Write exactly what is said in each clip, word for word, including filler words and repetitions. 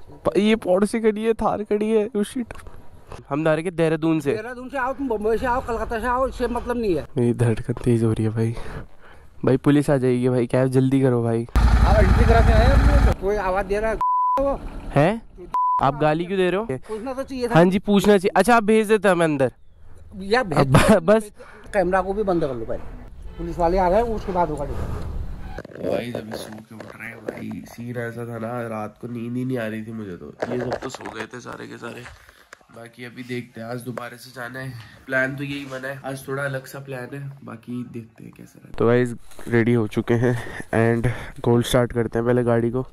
ये पोर्शे खड़ी है, थार खड़ी है। हम जा रहे हैं देहरादून से। देहरादून से आओ, तुम बम्बई से आओ, कलकत्ता से आओ, इससे मतलब नहीं है। मेरी धड़कन तेज हो रही है भाई। भाई पुलिस आ जाएगी भाई, कैब जल्दी करो भाई। आप एंट्री करा के आए हैं, कोई आवाज दे रहा है वो है? आप गाली क्यों दे रहे हो? पूछना तो चाहिए था। हाँ जी पूछना चाहिए। अच्छा आप भेज देते हमें अंदर या अब बस। कैमरा को भी बंद कर लो पहले, पुलिस वाले आ गए उसके बाद होगा। भाई जब सो के उठ रहे हैं भाई, सीन ऐसा था ना, रात को नींद ही नहीं आ रही थी मुझे तो। ये सब तो सो गए थे सारे के सारे। बाकी अभी देखते हैं, आज दोबारा से जाना है। प्लान तो यही बना है, आज थोड़ा अलग सा प्लान है, बाकी देखते हैं कैसा रहता है। तो गाइस रेडी हो चुके हैं एंड गोल स्टार्ट करते हैं पहले गाड़ी को।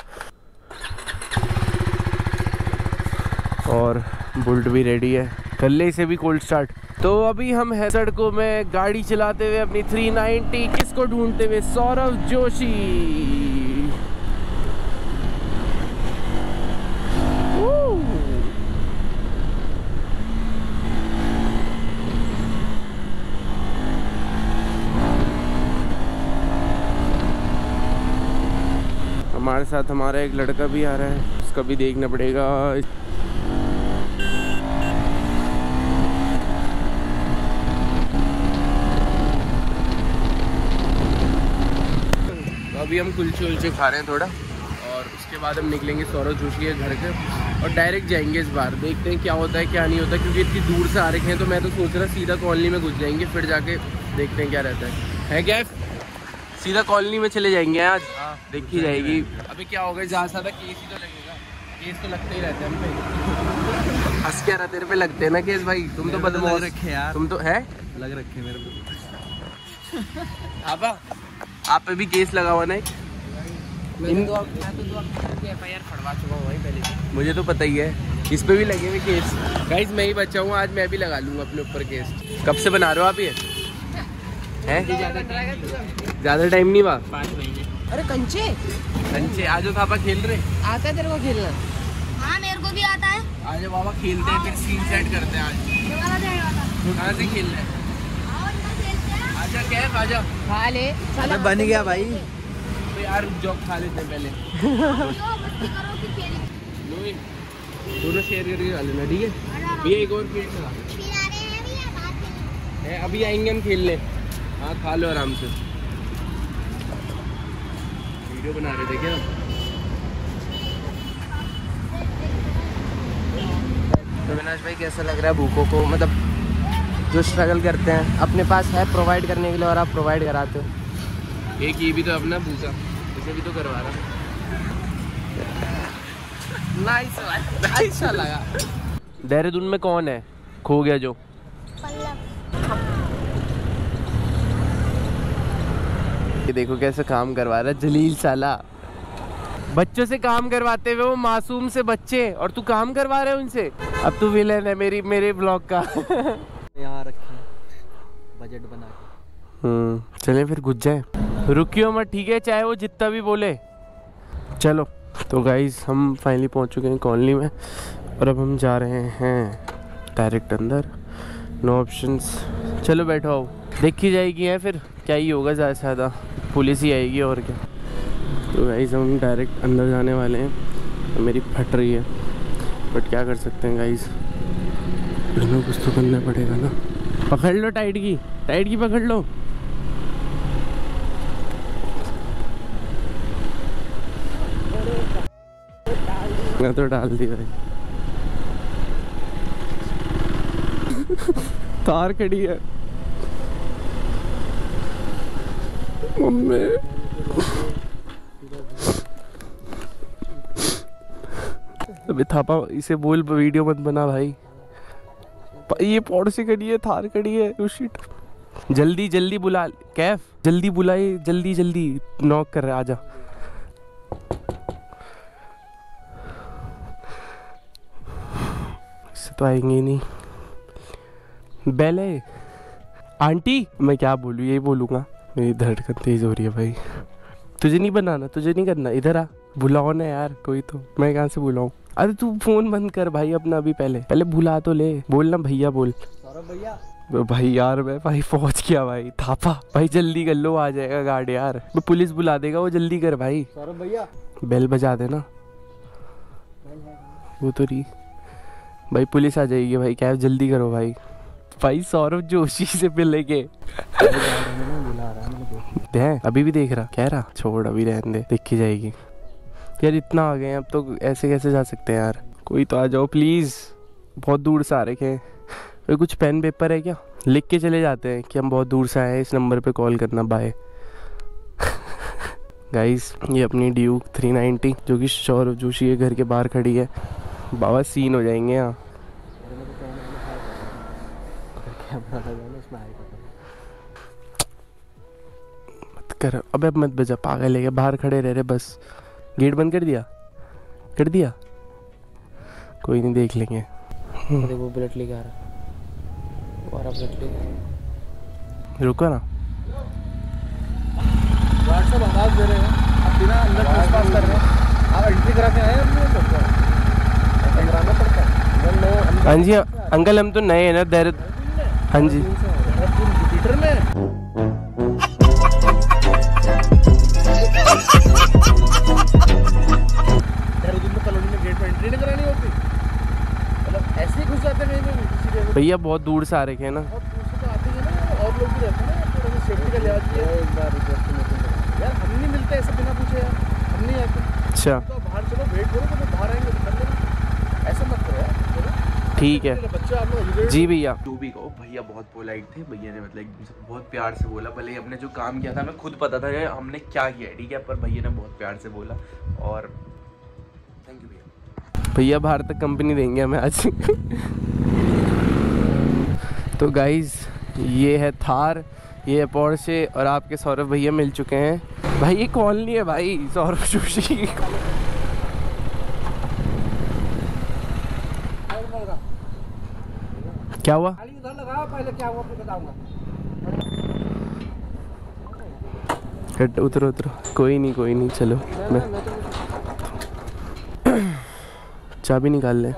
और बुलेट भी रेडी है, कर ले इसे भी कोल्ड स्टार्ट। तो अभी हम है सड़कों में गाड़ी चलाते हुए अपनी थ्री नाइंटी, किसको ढूंढते हुए? सौरभ जोशी। हमारे साथ हमारा एक लड़का भी आ रहा है, उसका भी देखना पड़ेगा। अभी हम कुलचे उलचे खा रहे हैं थोड़ा, और उसके बाद हम निकलेंगे सौरभ जोशी के घर के और डायरेक्ट जाएंगे इस बार। देखते हैं क्या होता है क्या नहीं होता, क्योंकि इतनी दूर से आ रखे हैं। तो मैं तो सोच रहा सीधा कॉलोनी में घुस जाएंगे, फिर जाके देखते हैं क्या रहता है। है क्या सीधा कॉलोनी में चले जाएंगे आज? देखी जाएगी। अभी क्या होगा, जहाँ ज़्यादा केस ही तो लगेगा। केस तो लगते ही रहते हैं हम पे। हंस क्या रहा, तेरे पे लगते हैं ना केस भाई? तुम तो बदमाश रखे यार, तुम तो है लग रखे मेरे पे। आपा आप पे भी केस लगा हुआ ना? इन... तो एफ आई आर फड़वा चुका हूँ भाई पहले। मुझे तो पता ही है, इस पे भी लगे हुए केस। गाइस मैं ही बचा हूँ, आज मैं भी लगा लूँगा अपने ऊपर केस। कब से बना रहे हो आप ये? हैं? ज़्यादा टाइम नहीं हुआ, पाँच महीने। अरे कंचे कंचे आ जाओ थापा, खेल रहे? आता है तेरे को खेलना? हाँ मेरे को भी आता है। आ जाओ बाबा, खेलते हैं, फिर सीन सेट करते हैं आज। कहाँ से खेल रहे हैं? आजा कैफ आजा, खा ले। अरे बन गया भाई। तो यार जॉब खा लेते हैं पहले। दोनों शेयर करके खा लेना, ठीक है भैया? एक और प्लेट लगा है, अभी आएंगे हम खेलने। हाँ खा लो आराम से। वीडियो बना रहे थे क्या? तो अविनाश भाई कैसा लग रहा है भूखों को? मतलब जो स्ट्रगल करते हैं, अपने पास है प्रोवाइड करने के लिए और आप प्रोवाइड कराते हो। एक ये भी तो अपना भूसा, इसे भी तो करवा रहा। नाइस अच्छा लगा। देहरादून में कौन है खो गया जो? ये देखो कैसे काम करवा रहा है जलील साला। बच्चों से काम करवाते हुए, वो मासूम से बच्चे, और तू काम करवा रहे हो उनसे। अब तू विलेन है मेरी मेरे ब्लॉग का। यहाँ रखे बजट बना के। हम्म चले फिर घुस जाए, रुकियो मत, ठीक है? चाहे वो जितना भी बोले। चलो तो गाइस हम फाइनली पहुंच चुके हैं कॉलोनी में, और अब हम जा रहे हैं डायरेक्ट अंदर। No options. चलो बैठो आओ, देखी जाएगी है फिर क्या ही होगा, ज़्यादा से ज़्यादा पुलिस ही आएगी और क्या। तो गाइस हम डायरेक्ट अंदर जाने वाले हैं। मेरी फट रही है, बट क्या कर सकते हैं गाइस, कुछ तो करना पड़ेगा ना। पकड़ लो टाइट की, टाइट की पकड़ लो। मैं तो डाल दी भाई। तार खड़ी है मम्मी। अबे थापा इसे बोल वीडियो मत बना भाई। ये पोर्शे खड़ी है, थार खड़ी है। ओ शिट, जल्दी जल्दी बुला कैफ, जल्दी बुलाए, जल्दी जल्दी नॉक कर रहा है, आजा। इससे तो आएंगे नहीं। बेले आंटी, मैं क्या बोलूँ, यही बोलूँगा। मेरी धड़कन तेज हो रही है भाई। तुझे नहीं बनाना, तुझे नहीं करना, इधर आ, बुलाओ ना यार कोई तो। मैं कहाँ से बुलाऊं? अरे तू फोन बंद कर भाई अपना, अभी पहले पहले बुला तो ले। बोलना भैया बोल। सौरभ भैया। भाई यार मैं भाई पहुंच गया भाई। थापा भाई जल्दी कर लो, आ जाएगा गार्ड यार। पुलिस बुला देगा वो, जल्दी कर भाई। सौरभ भैया बेल बजा देना। वो तो रही भाई, पुलिस आ जाएगी भाई, कैब जल्दी करो भाई। भाई सौरभ जोशी से पे लेके है, अभी भी देख रहा, कह रहा छोड़ अभी रहने दे, देख के जाएगी यार। इतना आ गए हैं अब तो, ऐसे कैसे जा सकते हैं यार। कोई तो आ जाओ प्लीज़, बहुत दूर से आ रखे हैं। कोई कुछ पेन पेपर है क्या, लिख के चले जाते हैं कि हम बहुत दूर से आए हैं, इस नंबर पे कॉल करना, बाय। गाइस ये अपनी ड्यूक थ्री नाइंटी जो कि सौरभ जोशी के घर के बाहर खड़ी है। बाबा सीन हो जाएंगे यहाँ। मत कर, अबे मत बजा, पागल है, बाहर खड़े रह रहे बस। गेट बंद कर दिया, कर दिया, कोई नहीं, देख लेंगे। अरे वो बुलेट लेके आ रहा, और बुलेट लेके रुको ना, गार्ड सब आवाज दे रहे हैं, आप बिना अंदर पूछताछ कर रहे हैं, आप एंट्री करा के आए हैं, कराना पड़ता है। हाँ जी अंकल, हम तो नए हैं ना देहरादून। हाँ जी थिएटर में देहरादून में कॉलोनी में गेट में एंट्री नहीं करानी होती, मतलब ऐसे ही घुस जाते हैं कहीं किसी के। भैया बहुत दूर से आ रखे हैं ना, और दूर से तो आते हैं ना, और लोग भी रहते हैं ना, थोड़ा सा सेफ्टी का लिहाज किया है। एक बार रिक्वेस्ट यार, हम नहीं मिलते ऐसे बिना पूछे यार, हम नहीं आते। अच्छा तो बाहर चलो, वेट करो, तो बाहर आएंगे तो कर लेना, ऐसा मत करो यार। ठीक है बच्चा आप लोग जी भैया। जो भी कहो, भैया बहुत पोलाइट थे। भैया ने मतलब एकदम से बहुत प्यार से बोला, भले ही हमने जो काम किया था हमें खुद पता था कि हमने क्या किया है, ठीक है, पर भैया ने बहुत प्यार से बोला और थैंक यू भैया। भैया बाहर तक कंपनी देंगे हमें आज। तो गाइज ये है थार, ये है पोर्शे, और आपके सौरभ भैया मिल चुके हैं। भाई ये कॉलोनी है भाई सौरभ जोशी। क्या हुआ, उधर लगाओ, पहले क्या हुआ फिर बताऊंगा। कट उतरो उतरो, कोई नहीं कोई नहीं, चलो मैं चाबी निकाल ले।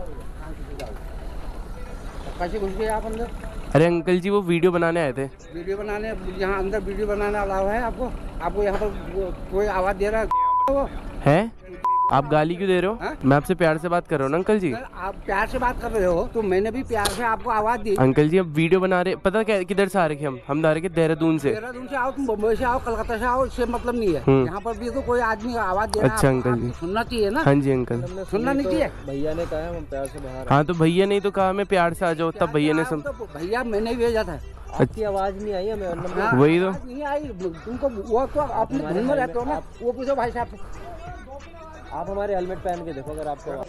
कैसे घुस गए आप अंदर? अरे अंकल जी वो वीडियो बनाने आए थे। वीडियो बनाने, यहाँ अंदर वीडियो बनाने अलावा है आपको? आपको यहाँ पर कोई आवाज दे रहा है वो है? आप गाली क्यों दे रहे हो? हा? मैं आपसे प्यार से बात कर रहा हूँ ना अंकल जी। आप प्यार से बात कर रहे हो तो मैंने भी प्यार से आपको आवाज दी। अंकल जी अब वीडियो बना रहे, पता क्या किधर से आ रहे हम हम आ रहे देहरादून से। देहरादून से आओ, तुम बम्बई से आओ, कलकत्ता से आओ, इससे मतलब नहीं है। यहाँ पर भी तो कोई आदमी आवाज दे रहा है। अच्छा अंकल जी, सुनना चाहिए ना। हाँ जी अंकल, सुनना नहीं चाहिए। भैया ने कहा हम प्यार से बाहर। हाँ तो भैया नहीं तो कहा मैं प्यार से आ जाओ, तब भैया ने सम... तो भैया मैंने ही भेजा था। आपकी आवाज नहीं आई हमें, हाँ, वही तो नहीं आई तुमको, वो तो अपने धुन में रहते हो ना, वो पूछो भाई साहब से। आप हमारे हेलमेट पहन के देखो अगर आपको।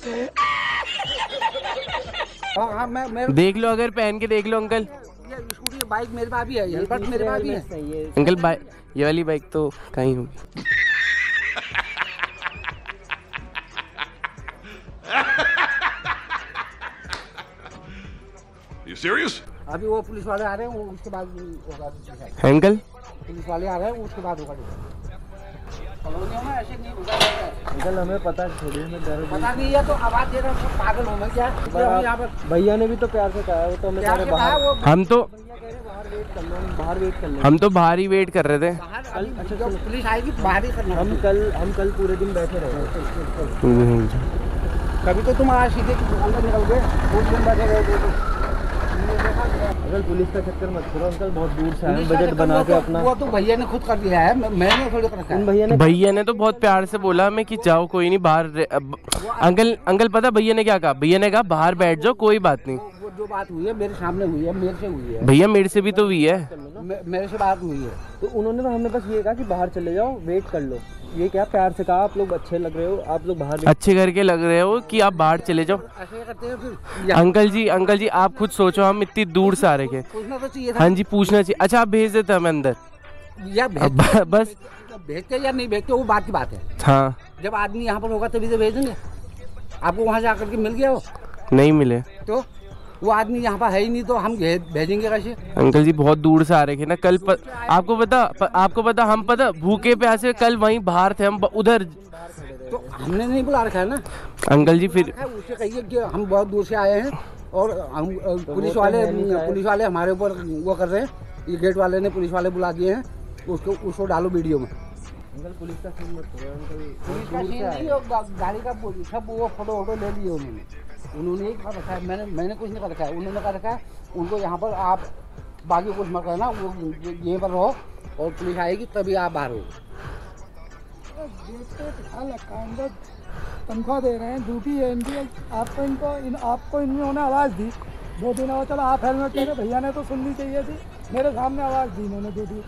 हाँ हाँ मैं मैं देख लो, अगर पहन के देख लो अंकल। ये स्कूटी बाइक मेरे पास भी है, हेलमेट मेरे पास भी है। अंकल बाइक, ये वाली बाइक तो कहीं होगी। You serious? अभी वो पुलिस वाले आ रहे हैं, वो उसके बाद होगा। अंकल पुलिस वाले आ रहे हैं, उसके बाद होगा। कॉलोनियों में ऐसे नहीं होगा। अंकल हमें पता थोड़ी, हमें डर पता नहीं है तो आवाज दे रहा हूँ, पागल हूँ मैं क्या? यहाँ पर भैया ने भी तो प्यार से कहा है, वो तो हमें प्यार से कहा बाहर वो हम तो बाहर वेट कर लो, हम बाहर वेट कर ले। हम तो बाहर ही वेट कर रहे थे। बाहर अभी जब पुलिस आएगी बाहर ही करना। हम कल हम कल पूरे दिन बैठे रहे। कभी तो तुम आज सीधे अंदर निकल गए, कुछ दिन बैठे रहे। अंकल पुलिस का चक्कर मत करो अंकल, बहुत दूर से आए, बजट बना के अपना। वो तो भैया ने खुद कर दिया है, मैंने थोड़ी कर रखा है। भैया ने भैया ने तो बहुत प्यार से बोला हमें कि जाओ कोई नहीं बाहर। अंकल अंकल पता भैया ने क्या कहा? भैया ने कहा बाहर बैठ जाओ, कोई बात नहीं। वो जो बात हुई है मेरे सामने हुई है, मेरे से हुई है। भैया मेरे से भी तो हुई है। मे- मेरे से बात हुई है। तो उन्होंने तो हमें बस ये कहा कि बाहर चले जाओ, वेट कर लो। ये क्या प्यार से कहा, आप लोग अच्छे लग रहे हो, आप लोग बाहर। अच्छे करके लग रहे हो कि आप बाहर चले जाओ। ऐसे करते हैं फिर। अंकल जी अंकल जी आप खुद सोचो, हम इतनी दूर से आ रहे थे। पूछना तो चाहिए था। हाँ जी पूछना चाहिए। अच्छा आप भेज देते हमें अंदर? या अब भेजते बस भेजते या नहीं भेजते वो बात की बात है। हाँ जब आदमी यहाँ पर होगा तभी तो भेजेंगे। आपको वहाँ जा करके मिल गया हो नहीं मिले तो वो आदमी यहाँ पर है ही नहीं, तो हम भे- भेजेंगे कैसे? अंकल जी बहुत दूर से आ रहे थे ना कल प... आपको पता प... आपको पता हम पता भूखे प्यासे कल वहीं बाहर थे, हम ब- उधर। तो हमने नहीं बुला रखा है ना अंकल जी फिर उससे कहिए कि हम बहुत दूर से आए हैं और हम पुलिस वाले पुलिस वाले हमारे ऊपर वो कर रहे हैं। ये गेट वाले ने पुलिस वाले बुला दिए हैं, उसको उसको डालो वीडियो में। अंकल पुलिस का सीन मत करो अंकल। पुलिस का सीन नहीं, वो गा- गाड़ी का वो- सब वो फोटो वोटो ले लिए उन्होंने। उन्होंने ही कहा रखा है, मैंने मैंने कुछ नहीं कर रखा है। उन्होंने कहा रखा है उनको यहाँ पर आप बाकी कुछ मत करना, वो यहीं पर रहो और पुलिस आएगी तभी आप बाहर हो। तनख्वाह दे रहे हैं, ड्यूटी है इनकी। आपको इनको इन आपको इन्होंने आवाज़ दी दो दिन हो, चलो आप हेलमेट पहने, भैया ने तो सुननी चाहिए थी, मेरे सामने आवाज़ दी इन्होंने ड्यूटी।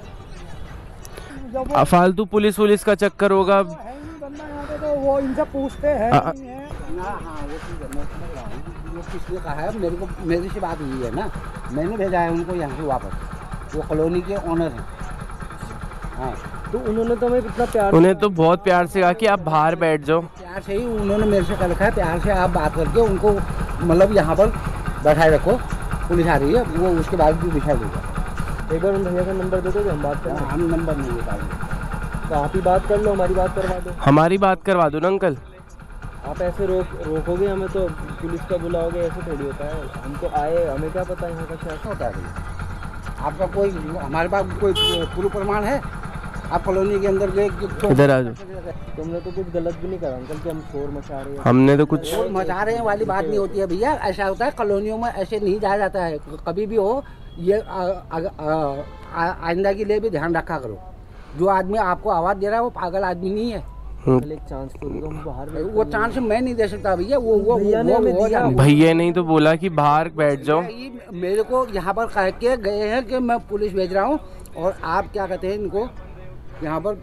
जब वो फालतू पुलिस वुलिस का चक्कर होगा। है नहीं बनना यहाँ पे, तो वो इनसे पूछते हैं आ- नहीं है। ना हाँ वो चीज़ है, मैं समझ रहा हूँ। वो किसने कहा है, मेरे को मेरी से बात हुई है ना, मैंने भेजा है उनको यहाँ से वापस। वो कॉलोनी के ओनर हैं। हाँ तो उन्होंने तो हमें कितना प्यार उन्हें तो बहुत प्यार से कहा कि आप बाहर बैठ जाओ। प्यार से ही उन्होंने मेरे से कर रखा है, प्यार से आप बात करके उनको मतलब यहाँ पर बैठाए रखो, पुलिस आ रही है, वो उसके बाद भी बिठा देगा। एक बार उन भैया का नंबर दे दो कि हम बात करें। हम नंबर नहीं दे पाएंगे। तो आप ही बात कर लो, हमारी बात करवा दो। हमारी बात करवा दो ना अंकल। आप ऐसे रोक रोकोगे हमें तो पुलिस का बुलाओगे, ऐसे थोड़ी होता है। हम तो आए, हमें क्या पता यहाँ का क्या क्या होता है भैया? आपका कोई हमारे पास कोई प्रूफ प्रमाण है? आप कॉलोनी के अंदर गए तो इधर आ जाओ। तुमने तो कुछ गलत भी नहीं करा अंकल कि हम शोर मचा रहे हैं। हमने तो कुछ शोर मचा रहे हैं वाली बात नहीं होती है भैया। ऐसा होता है कॉलोनियों में ऐसे नहीं जाया जाता है कभी भी हो। ये आ- आ- आ- आ- आइंदा के लिए भी ध्यान रखा करो। जो आदमी आपको आवाज़ दे रहा है वो पागल आदमी नहीं है। अंकल एक चांस तो दो, हम बाहर बैठ वो चांस मैं नहीं दे सकता भैया। वो वो भैया ने वो- हमें वो दिया। जान- भैया नहीं तो बोला कि बाहर बैठ जाओ। ये मेरे को यहाँ पर कह के गए हैं कि मैं पुलिस भेज रहा हूँ और आप क्या कहते हैं इनको यहाँ पर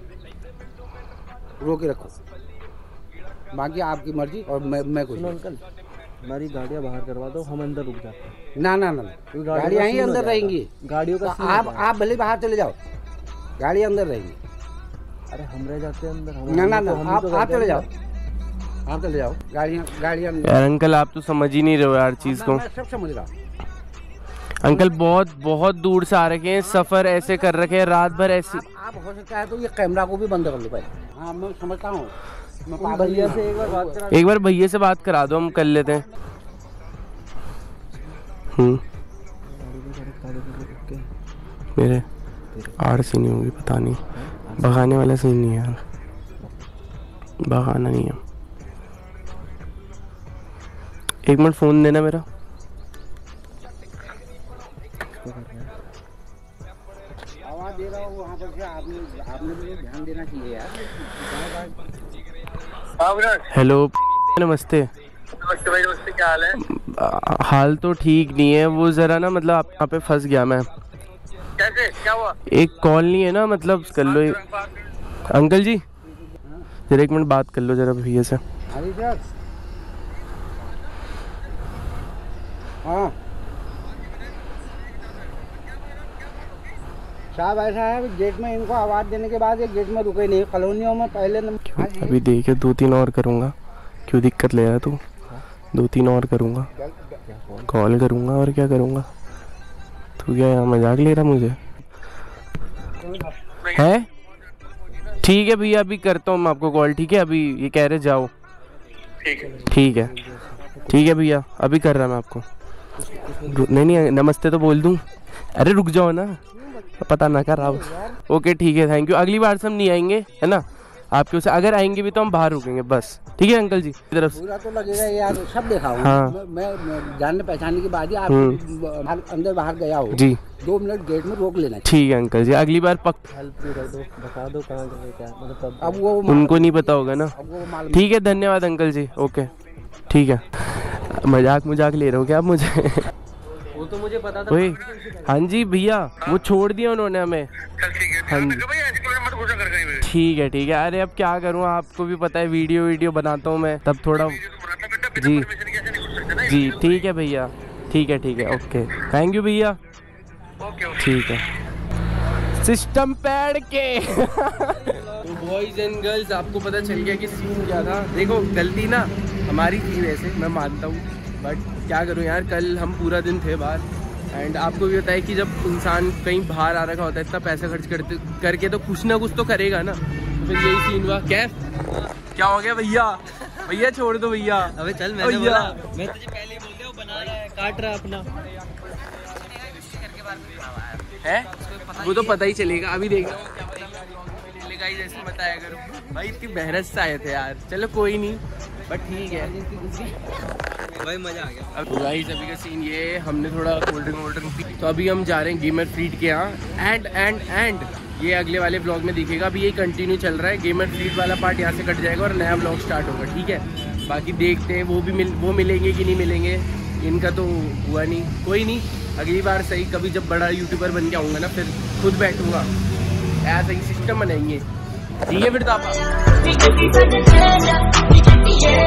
रोक के रखो, बाकी आपकी मर्जी और मैं मैं कुछ सुनो नहीं। अंकल, हमारी गाड़ियाँ बाहर करवा दो, हम अंदर रुक जाते हैं। ना ना ना क्योंकि गाड़ियाँ का ही सीन हो अंदर जाएगा। रहेंगी। गाड़ियों तो का सीन हो आप जाएगा। आप भले बाहर चले जाओ, गाड़ी अंदर रहेंगी। अरे हम रह जाते हैं अंदर। हम ना ना हम ना तो- हम आप तो आप रहते चले हैं जाओ, अंदर। आप चले जाओ। गाड़ियाँ गाड़ियाँ यार अंकल आप तो समझ ही नहीं रहे हो यार चीज को। मैं सब समझ रहा हूँ। अंकल बहुत बहुत दूर से आ रखे हैं, सफर ऐसे कर रखे हैं, रात भर ऐसे। आप आप हो सकता है तो ये कैमरा को भी बंद कर लो पहले। हाँ मैं समझता हूँ। मैं उन पागल भैया नहीं से हूँ। एक बार बात करा। एक बार भैया से बात करा दो, हम कर लेते हैं। हम्म मेरे आड़ सी नहीं होगी, पता नहीं। भगाने वाला सीन नहीं है यार, भगाना नहीं है। एक मिनट फोन देना मेरा। आवाज दे रहा हूँ वहाँ पर से, आपने आपने भी ध्यान देना चाहिए यार। हेलो नमस्ते। नमस्ते भाई, नमस्ते, क्या हाल है? आ, हाल तो ठीक नहीं है, वो जरा ना मतलब आप यहाँ पे फंस गया मैं। कैसे, क्या हुआ? एक कॉल नहीं है ना, मतलब कर लो ये- अंकल जी जरा एक मिनट बात कर लो जरा भैया से। हरी सर। हाँ साहब ऐसा है, गेट में इनको आवाज़ देने के बाद ये गेट में रुके नहीं। कॉलोनियों में पहले नंबर। हाँ जी। अभी देखे दो तीन और करूँगा, क्यों दिक्कत ले रहा तू? दो तीन और करूँगा, कॉल करूँगा और क्या करूँगा। तू क्या यहाँ मजाक ले रहा मुझे है? ठीक है भैया अभी करता हूँ मैं आपको कॉल, ठीक है? अभी ये कह रहे जाओ। ठीक है। ठीक है ठीक है भैया अभी कर रहा मैं आपको। रु- नहीं नहीं नमस्ते तो बोल दूँ। अरे रुक जाओ ना, पता ना कर रहा। ओके ठीक है, थैंक यू। अगली बार से हम नहीं आएंगे है ना आपके उसे, अगर आएंगे भी तो हम बाहर रुकेंगे बस, ठीक है अंकल जी की तरफ से। पूरा तो लगेगा यार, सब देखा हूँ। हाँ। मैं, मैं, मैं जानने पहचानने के बाद ही आप बाहर- अंदर बाहर गया हो जी दो मिनट गेट में रोक लेना चाहिए। ठीक है अंकल जी, अगली बार पक। हेल्प भी कर दो, बता दो कहाँ गए क्या, मतलब कब अब वो उनको नहीं पता होगा ना। अब वो मालूम। ठीक है धन्यवाद अंकल जी, ओके ठीक है। मजाक मजाक ले रहे हो क्या आप मुझे? वो तो मुझे पता था। ओए हाँ जी भैया, वो छोड़ दिया उन्होंने हमें। चल ठीक है। हाँ ध्यान जी। रखो भाई, ऐसे कोई मत घुसा कर कहीं भी। ठीक है ठीक है। अरे अब क्या करूँ, आपको भी पता है वीडियो वीडियो बनाता हूँ मैं, तब थोड़ा। ये तो बनाता बेटा, जी। बिना परमिशन के ऐसे नहीं घुस सकते ना। जी ठीक है भैया, ठीक है ठीक है, ओके थैंक यू भैया। Okay okay. ठीक है सिस्टम पैड के। तो बॉयज एंड गर्ल्स आपको पता चल गया कि सीन क्या था। देखो गलती ना हमारी थी वैसे, मैं मानता हूँ, बट क्या करूँ यार, कल हम पूरा दिन थे बाहर। एंड आपको भी पता है कि जब इंसान कहीं बाहर आ रखा होता है, इतना पैसा खर्च करते करके तो कुछ ना कुछ तो करेगा ना। तो फिर यही सीन हुआ। कैफ क्या हो गया भैया? भैया छोड़ दो भैया। अबे चल, भैया। मैंने बोला, मैं तुझे पहले ही बोल दिया, वो बना रहा है, काट रहा है अपना। है वो तो पता ही चलेगा, अभी देखना क्या पता मैं ब्लॉग में भी ले गाइस ऐसे मत आया करो भाई, इतनी मेहनत से आए थे यार। चलो कोई नहीं, बट ठीक है भाई मजा आ गया। अब गाइस अभी का सीन ये, हमने थोड़ा कोल्ड ड्रिंक वोल्ड ड्रिंक पी, तो अभी हम जा रहे हैं गेमर फ्रीड के यहाँ। एंड एंड एंड ये अगले वाले ब्लॉग में दिखेगा, अभी ये कंटिन्यू चल रहा है। गेमर फ्रीड वाला पार्ट यहाँ से कट जाएगा और नया ब्लॉग स्टार्ट होगा, ठीक है। बाकी देखते हैं वो भी मिल वो मिलेंगे कि नहीं मिलेंगे, इनका तो हुआ नहीं। कोई नहीं, अगली बार सही, कभी जब बड़ा यूट्यूबर बन के आऊँगा ना, फिर खुद बैठूंगा, ऐसा ही सिस्टम बनाएंगे, ठीक है। फिर तो आप